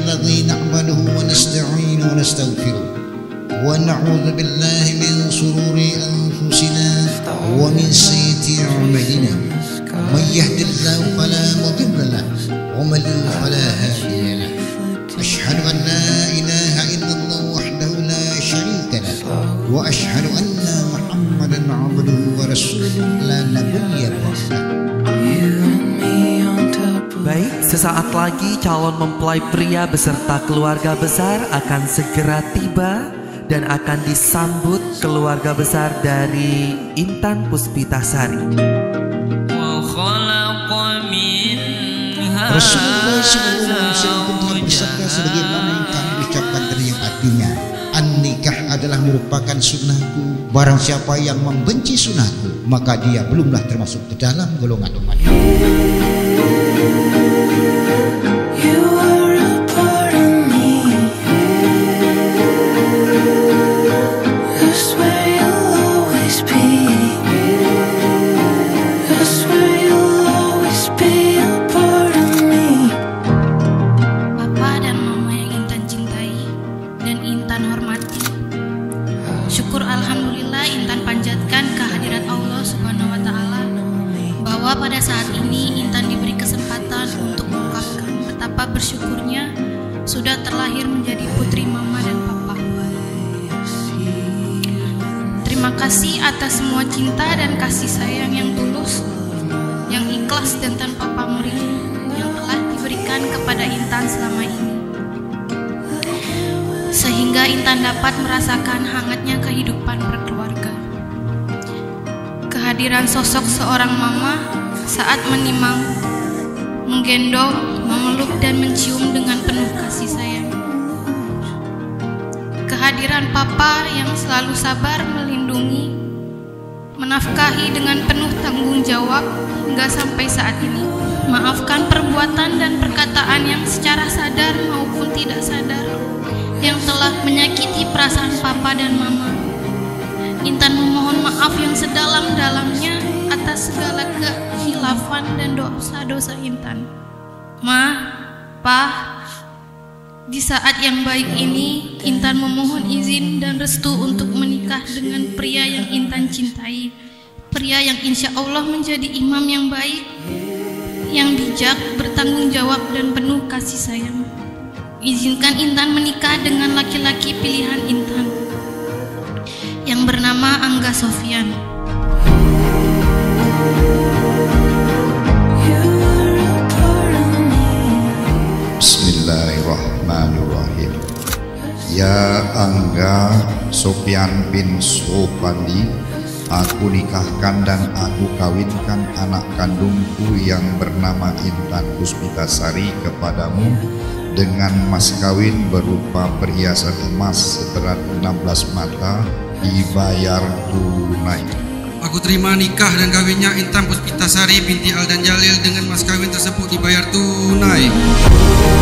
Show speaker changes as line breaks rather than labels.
الذي نعبده ونستعين ونستغفره ونعوذ بالله من شرور أنفسنا ومن سيئات أعمالنا من يهد الله فلا مضل له ومن يضلل فلا هادي له أشهد أن لا إله إلا الله وحده لا شريك له وأشهد أن محمدا عبده ورسوله لا نبي بعده.
Baik, sesaat lagi calon mempelai pria beserta keluarga besar akan segera tiba dan akan disambut keluarga besar dari Intan Puspitasari.
Rasulullah SAW bersabda sebagaimana yang kami ucapkan dari yang artinya, an-nikah adalah merupakan sunnahku. Barang siapa yang membenci sunnahku, maka dia belumlah termasuk ke dalam golongan umatku.
Syukur alhamdulillah Intan panjatkan kehadirat Allah Subhanahu wa taala bahwa pada saat ini Intan diberi kesempatan untuk mengungkapkan betapa bersyukurnya sudah terlahir menjadi putri mama dan papa. Terima kasih atas semua cinta dan kasih sayang yang tulus, yang ikhlas dan tanpa pamrih yang telah diberikan kepada Intan selama ini, sehingga Intan dapat merasakan hangatnya kehidupan berkeluarga. Kehadiran sosok seorang mama saat menimang, menggendong, memeluk dan mencium dengan penuh kasih sayang. Kehadiran papa yang selalu sabar melindungi, menafkahi dengan penuh tanggung jawab hingga sampai saat ini. Maafkan perbuatan dan perkataan yang secara sadar maupun tidak sadar yang telah menyakiti perasaan papa dan mama. Intan memohon maaf yang sedalam-dalamnya atas segala kehilafan dan dosa-dosa Intan. Ma, Pa, di saat yang baik ini Intan memohon izin dan restu untuk menikah dengan pria yang Intan cintai, pria yang insya Allah menjadi imam yang baik, yang bijak, bertanggung jawab dan penuh kasih sayang. Izinkan Intan menikah dengan laki-laki pilihan Intan yang bernama Angga Sofyan.
Bismillahirrahmanirrahim. Ya Angga Sofyan bin Sopandi, aku nikahkan dan aku kawinkan anak kandungku yang bernama Intan Puspitasari kepadamu dengan mas kawin berupa perhiasan emas seberat 16 mata dibayar tunai.
Aku terima nikah dan kawinnya Intan Puspitasari binti Aldan Jalil dengan mas kawin tersebut dibayar tunai.